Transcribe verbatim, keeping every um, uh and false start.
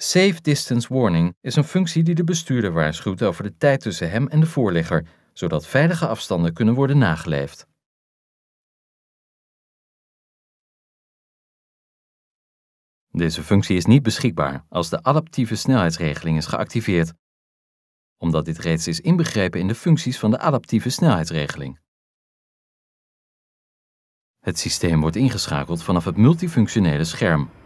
Safe Distance Warning is een functie die de bestuurder waarschuwt over de tijd tussen hem en de voorligger, zodat veilige afstanden kunnen worden nageleefd. Deze functie is niet beschikbaar als de adaptieve snelheidsregeling is geactiveerd, omdat dit reeds is inbegrepen in de functies van de adaptieve snelheidsregeling. Het systeem wordt ingeschakeld vanaf het multifunctionele scherm.